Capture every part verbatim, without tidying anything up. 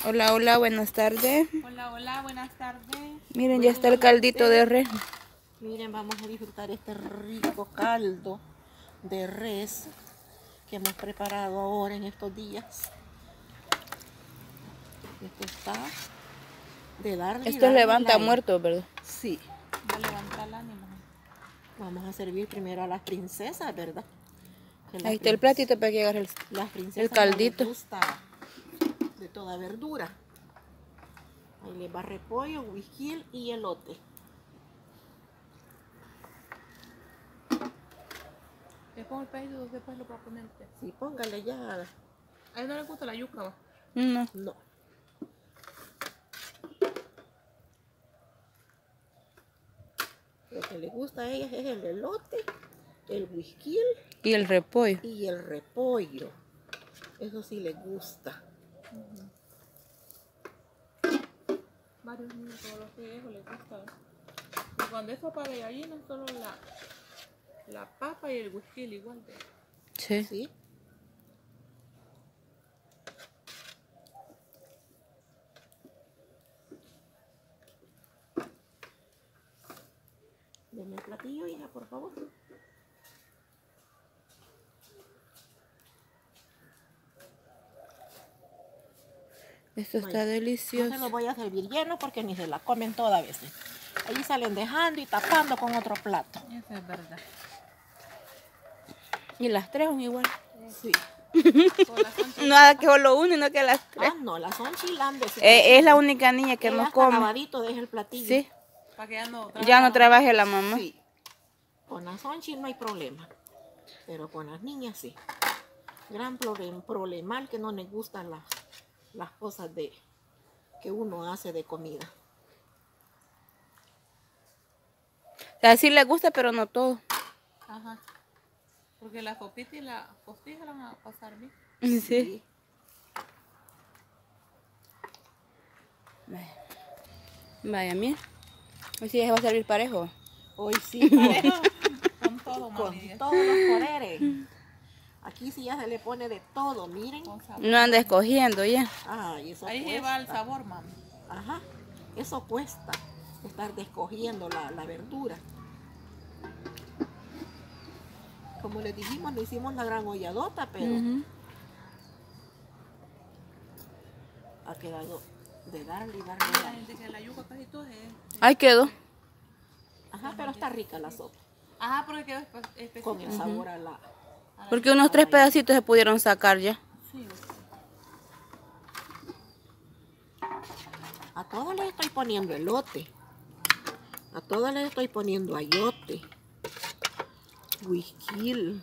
Hola, hola, buenas tardes. Hola, hola, buenas tardes. Miren, ya está el caldito de res. Miren, vamos a disfrutar este rico caldo de res que hemos preparado ahora en estos días. Esto está de darle. Esto darle levanta like. muertos, ¿verdad? Sí. Va a levantar el ánimo. Vamos a servir primero a las princesas, ¿verdad? Que Ahí está el platito para que agarre el, las princesas el caldito. No les gusta de toda verdura. Ahí les va repollo, huijil y elote. ¿Le pongo el pedido después lo para ponerte? Sí, póngale ya. A él no le gusta la yuca, ¿va? No. No. Lo que le gusta a ellas es el elote, el huijil Y el repollo. y el repollo. Eso sí les gusta. Uh-huh. Varios niños, todos los viejos les gusta. Y cuando es sopa de gallina, solo la, la papa y el whisky igual de. Sí. ¿Sí? Deme el platillo, hija, por favor. Esto está Vaya. delicioso. No se los voy a servir lleno porque ni se la comen toda veces. Ahí salen dejando y tapando con otro plato. Eso es verdad. Y las tres son igual. Sí. Nada que solo uno y no que las tres. Ah, no, las son chilandes. Eh, es la única niña que no come. Lavadito deja el platillo. Sí. Para que ya no Ya no trabaje la mamá. Sí. Con las Sonchi no hay problema. Pero con las niñas sí. Gran problem, problema que no les gustan las, las cosas de que uno hace de comida. O sea, sí le gusta, pero no todo. Ajá. Porque la sopita y la costilla la van a pasar bien. Sí. Sí. Vaya, Vaya mira. Hoy sí ya se va a servir parejo. Hoy sí, parejo. Con todo, Con mami. todos los poderes. Aquí sí ya se le pone de todo, miren. Con sabor. No anda escogiendo ya. Ay, eso Ahí cuesta. lleva el sabor, mami. Ajá, eso cuesta, estar escogiendo la, la verdura. Como les dijimos, no hicimos la gran holladota, pero Uh-huh. ha quedado de darle y La darle. gente que la yuca casi todo es. Ahí quedó. Ajá, pero está rica la sopa, Ajá, porque quedó espe- espesita. con el sabor a la... Porque unos tres pedacitos se pudieron sacar ya. Sí. A todas les estoy poniendo elote. A todas les estoy poniendo ayote. Huijil.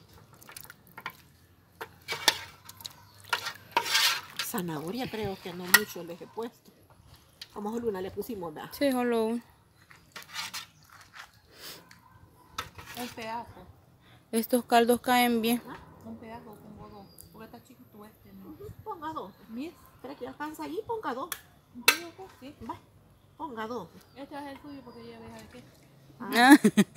Zanahoria creo que no mucho les he puesto. A lo mejor una le pusimos da. Sí, solo uno. Un pedazo. Estos caldos caen bien. Un pedazo pongo dos. Porque está chiquito este, ¿no? Ponga dos. Mira. ¿Cree que alcanza allí? Ponga dos. Un pedazo, sí. Va, ponga dos. Este es el suyo porque ya ves de qué. Ah.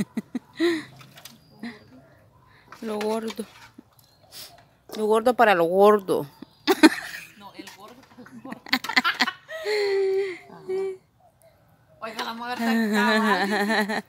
Lo gordo. Lo gordo para lo gordo. No, el gordo está el gordo. Oiga, la mujer está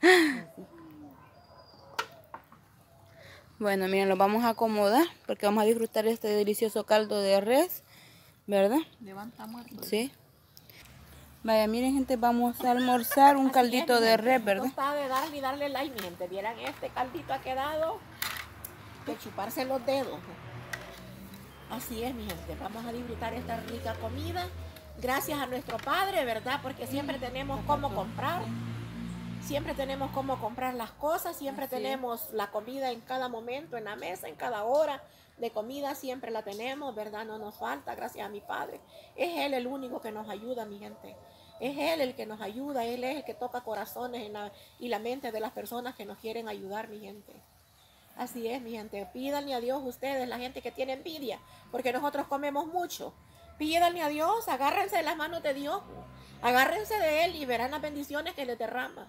Bueno, miren, lo vamos a acomodar porque vamos a disfrutar este delicioso caldo de res, ¿verdad? Levanta muerto. Sí. Vaya, miren, gente, vamos a almorzar un Así caldito es, mi de gente. res, Esto ¿verdad? está de darle y darle like, mi gente. Vieran, este caldito ha quedado de chuparse los dedos. Así es, mi gente. Vamos a disfrutar esta rica comida. Gracias a nuestro Padre, ¿verdad? Porque siempre tenemos cómo comprar. Siempre tenemos cómo comprar las cosas. Siempre Así es. tenemos la comida en cada momento, en la mesa, en cada hora de comida. Siempre la tenemos, ¿verdad? No nos falta, gracias a mi Padre. Es Él el único que nos ayuda, mi gente. Es Él el que nos ayuda. Él es el que toca corazones en la, y la mente de las personas que nos quieren ayudar, mi gente. Así es, mi gente. Pídanle a Dios ustedes, la gente que tiene envidia, porque nosotros comemos mucho. Pídanle a Dios, agárrense de las manos de Dios. Agárrense de Él y verán las bendiciones que les derrama.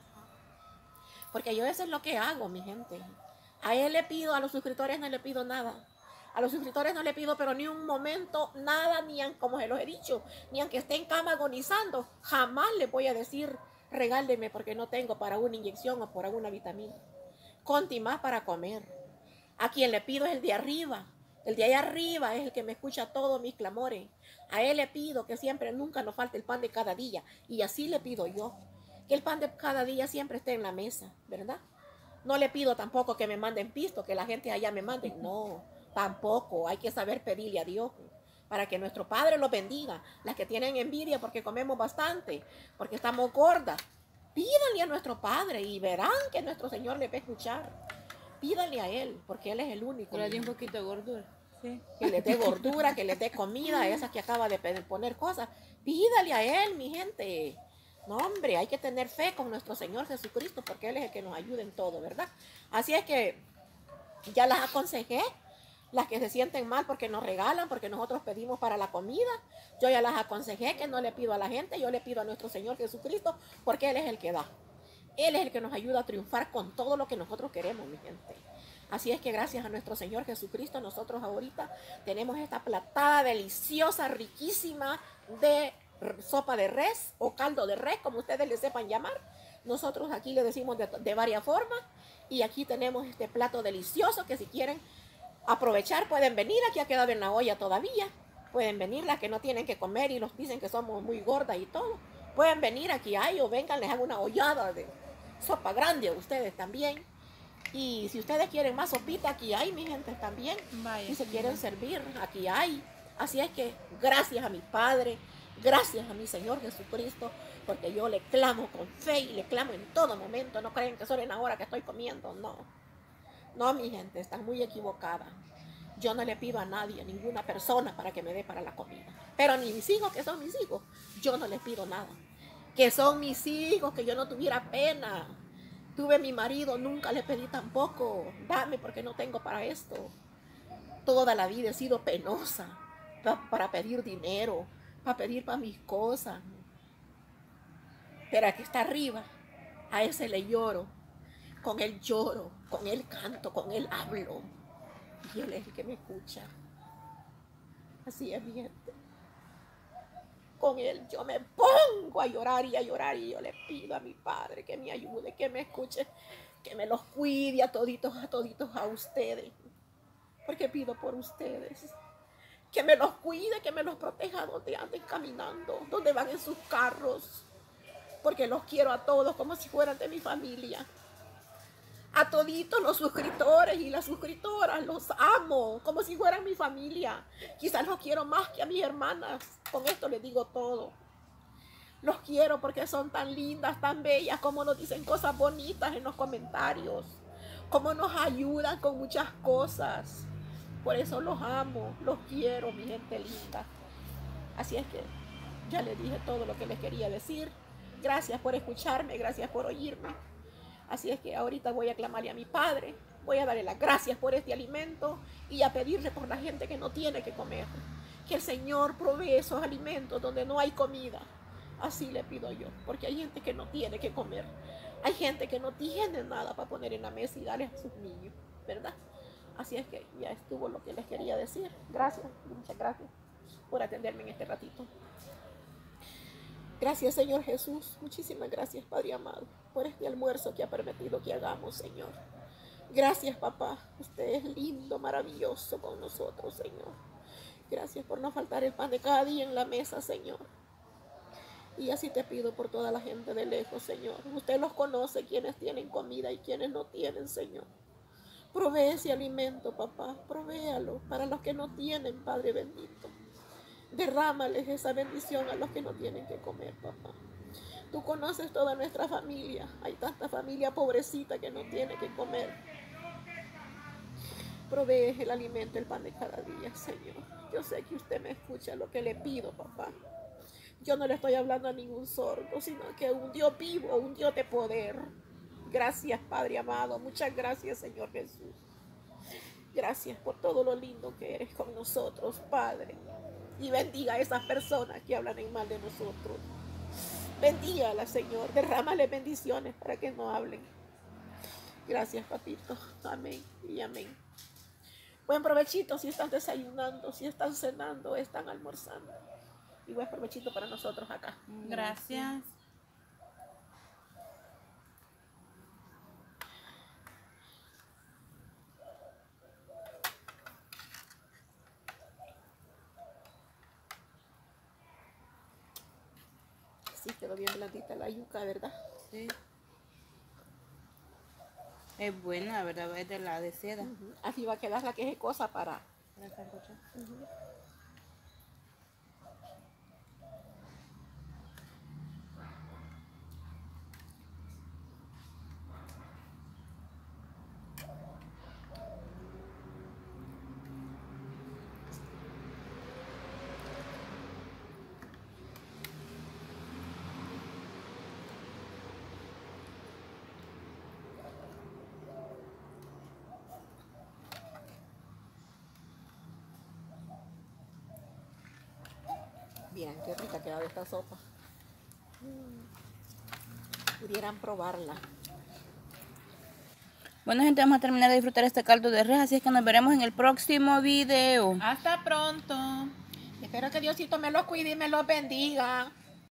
Porque yo eso es lo que hago, mi gente. A Él le pido, a los suscriptores no le pido nada. A los suscriptores no le pido, pero ni un momento, nada, ni an- como se los he dicho, ni aunque esté en cama agonizando, jamás les voy a decir, regáleme porque no tengo para una inyección o por alguna vitamina. Conti más para comer. A quien le pido es el de arriba. El de allá arriba es el que me escucha todos mis clamores. A él le pido que siempre, nunca nos falte el pan de cada día. Y así le pido yo. Que el pan de cada día siempre esté en la mesa, ¿verdad? No le pido tampoco que me manden pisto, que la gente allá me mande. No, tampoco. Hay que saber pedirle a Dios para que nuestro Padre los bendiga. Las que tienen envidia porque comemos bastante, porque estamos gordas, pídanle a nuestro Padre y verán que nuestro Señor les va a escuchar. Pídanle a Él, porque Él es el único. Que le di un poquito de gordura. Sí. Que les dé gordura, que les dé comida a esas que acaba de poner cosas. Pídale a Él, mi gente. No, hombre, hay que tener fe con nuestro Señor Jesucristo, porque Él es el que nos ayuda en todo, ¿verdad? Así es que ya las aconsejé, las que se sienten mal porque nos regalan, porque nosotros pedimos para la comida. Yo ya las aconsejé que no le pido a la gente, yo le pido a nuestro Señor Jesucristo, porque Él es el que da. Él es el que nos ayuda a triunfar con todo lo que nosotros queremos, mi gente. Así es que gracias a nuestro Señor Jesucristo, nosotros ahorita tenemos esta platada deliciosa, riquísima de sopa de res o caldo de res, como ustedes le sepan llamar. Nosotros aquí le decimos de, de varias formas. Y aquí tenemos este plato delicioso que si quieren aprovechar pueden venir. Aquí ha quedado en la olla todavía. Pueden venir las que no tienen que comer y nos dicen que somos muy gordas y todo. Pueden venir, aquí hay, o vengan, les hago una ollada de sopa grande a ustedes también. Y si ustedes quieren más sopita, aquí hay, mi gente, también. Vaya, si se quieren servir, aquí hay. Así es que gracias a mi Padre, gracias a mi Señor Jesucristo, porque yo le clamo con fe y le clamo en todo momento. No creen que solo en la hora que estoy comiendo, no. No, mi gente, están muy equivocadas. Yo no le pido a nadie, a ninguna persona para que me dé para la comida. Pero ni mis hijos, que son mis hijos, yo no les pido nada. Que son mis hijos, que yo no tuviera pena. Tuve mi marido, nunca le pedí tampoco. Dame porque no tengo para esto. Toda la vida he sido penosa para pedir dinero, para pedir para mis cosas. Pero aquí está arriba, a ese le lloro. Con él lloro, con él canto, con él hablo. Y él es el que me escucha. Así es, mi gente. Con él yo me pongo a llorar y a llorar y yo le pido a mi Padre que me ayude, que me escuche, que me los cuide a toditos, a toditos a ustedes. Porque pido por ustedes. Que me los cuide, que me los proteja donde anden caminando, donde van en sus carros. Porque los quiero a todos como si fueran de mi familia. A toditos los suscriptores y las suscriptoras los amo como si fueran mi familia. Quizás los quiero más que a mis hermanas. Con esto les digo todo. Los quiero porque son tan lindas, tan bellas, como nos dicen cosas bonitas en los comentarios. Como nos ayudan con muchas cosas. Por eso los amo, los quiero, mi gente linda. Así es que ya les dije todo lo que les quería decir. Gracias por escucharme, gracias por oírme. Así es que ahorita voy a clamarle a mi Padre, voy a darle las gracias por este alimento y a pedirle por la gente que no tiene que comer. Que el Señor provee esos alimentos donde no hay comida. Así le pido yo, porque hay gente que no tiene que comer. Hay gente que no tiene nada para poner en la mesa y darle a sus niños, ¿verdad? Así es que ya estuvo lo que les quería decir. Gracias, muchas gracias por atenderme en este ratito. Gracias, Señor Jesús. Muchísimas gracias, Padre amado, por este almuerzo que ha permitido que hagamos, Señor. Gracias, papá. Usted es lindo, maravilloso con nosotros, Señor. Gracias por no faltar el pan de cada día en la mesa, Señor. Y así te pido por toda la gente de lejos, Señor. Usted los conoce, quienes tienen comida y quienes no tienen, Señor. Provee ese alimento, papá. Provéalo para los que no tienen, Padre bendito. Derrámales esa bendición a los que no tienen que comer, papá. Tú conoces toda nuestra familia. Hay tanta familia pobrecita que no tiene que comer. Provee el alimento, el pan de cada día, Señor. Yo sé que usted me escucha lo que le pido, papá. Yo no le estoy hablando a ningún sordo, sino que un Dios vivo, un Dios de poder. Gracias, Padre amado. Muchas gracias, Señor Jesús. Gracias por todo lo lindo que eres con nosotros, Padre. Y bendiga a esas personas que hablan en mal de nosotros. Bendígala, Señor. Derrámale bendiciones para que no hablen. Gracias, papito. Amén y amén. Buen provechito si están desayunando, si están cenando, están almorzando. Y buen provechito para nosotros acá. Gracias. Sí, quedó bien blandita la yuca, ¿verdad? Sí. Es buena, ¿verdad? Es de la de seda. Uh-huh. Así va a quedar la que es cosa para... Para sancochar. Uh-huh. Bien, qué rica ha quedado esta sopa. Mm. Pudieran probarla. Bueno, gente, vamos a terminar de disfrutar este caldo de res, así es que nos veremos en el próximo video. Hasta pronto. Espero que Diosito me los cuide y me los bendiga.